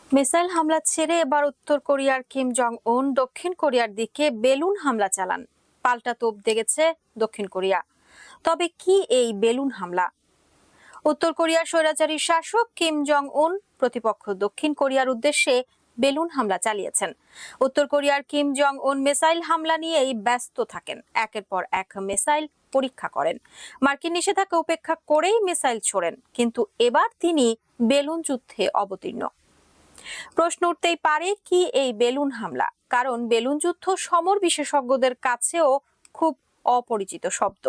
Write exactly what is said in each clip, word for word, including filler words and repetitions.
Missile হামলা ছেড়ে এবার উত্তর কোরিয়ার কিম জং উন দক্ষিণ কোরিয়ার দিকে বেলুন হামলা চালান। পাল্টা তোপ দেখেছে দক্ষিণ কোরিয়া। তবে কি এই বেলুন হামলা? উত্তর কোরিয়ার স্বৈরাচারী শাসক কিম জং উন প্রতিপক্ষ দক্ষিণ কোরিয়ার উদ্দেশ্যে বেলুন হামলা চালিয়েছেন। উত্তর কোরিয়ার কিম জং উন মিসাইল হামলা নিয়েই ব্যস্ত থাকেন। একের পর এক মিসাইল পরীক্ষা করেন। মার্কিন নিষেধাজ্ঞা উপেক্ষা করেই মিসাইল ছোড়েন, কিন্তু এবার তিনি বেলুন যুদ্ধে অবতীর্ণ। প্রশ্ন উঠতেই পারে, কি এই বেলুন হামলা? কারণ বেলুন যুদ্ধ সমর বিশেষজ্ঞদের কাছেও খুব অপরিচিত শব্দ।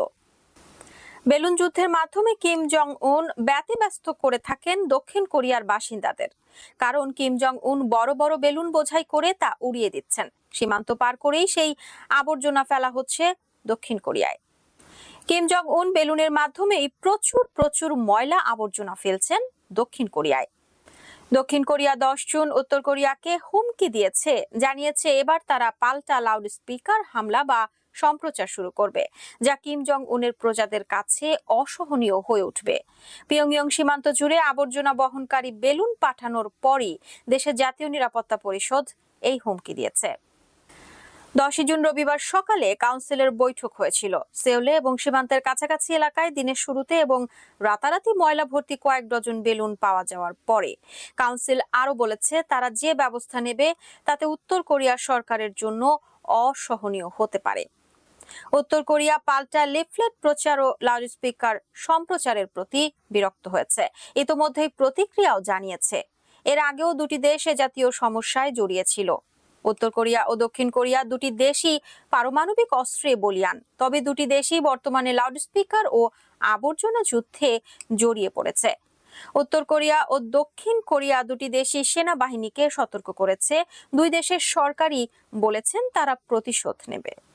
বেলুন যুদ্ধের মাধ্যমে কিম জং উন ব্যতিব্যস্ত করে থাকেন দক্ষিণ কোরিয়ার বাসিন্দাদের। কারণ কিম জং উন বড় বড় বেলুন বোঝাই করে তা উড়িয়ে দিচ্ছেন। সীমান্ত পার করেই সেই আবর্জনা ফেলা হচ্ছে দক্ষিণ কোরিয়ায়। কিম জং উন বেলুনের মাধ্যমেই প্রচুর প্রচুর ময়লা আবর্জনা ফেলছেন দক্ষিণ কোরিয়ায়। দক্ষিণ কোরিয়া দশ জুন উত্তর কোরিয়াকে হুমকি দিয়েছে, জানিয়েছে এবার তারা পাল্টা লাউড স্পিকার হামলা বা সম্প্রচার শুরু করবে, যা কিম জং উনের প্রজাদের কাছে অসহনীয় হয়ে উঠবে। পিয়ংইয়ং সীমান্ত জুড়ে আবর্জনা বহনকারী বেলুন পাঠানোর পরই দেশের জাতীয় নিরাপত্তা পরিষদ এই হুমকি দিয়েছে। দশই জুন রবিবার সকালে কাউন্সিলের বৈঠক হয়েছিল সেউলে এবং সীমান্তের কাছাকাছি এলাকায় দিনের শুরুতে এবং রাতারাতি ময়লা ভর্তি কয়েক ডজন বেলুন পাওয়া যাওয়ার পরে কাউন্সিল আরো বলেছে তারা যে ব্যবস্থা নেবে তাতে উত্তর কোরিয়া সরকারের জন্য অসহনীয় হতে পারে। উত্তর কোরিয়া পাল্টা লিফলেট প্রচার ও লাউডস্পিকার সম্প্রচারের প্রতি বিরক্ত হয়েছে, ইতোমধ্যেই প্রতিক্রিয়াও জানিয়েছে। এর আগেও দুটি দেশ এ জাতীয় সমস্যায় জড়িয়েছিল। উত্তর কোরিয়া ও দক্ষিণ কোরিয়া দুটি দেশই পারমাণবিক অস্ত্রে বলীয়ান, তবে দুটি দেশই বর্তমানে লাউডস্পিকার ও আবর্জনা যুদ্ধে জড়িয়ে পড়েছে। উত্তর কোরিয়া ও দক্ষিণ কোরিয়া দুটি দেশই সেনাবাহিনীকে সতর্ক করেছে। দুই দেশের সরকারই বলেছেন তারা প্রতিশোধ নেবে।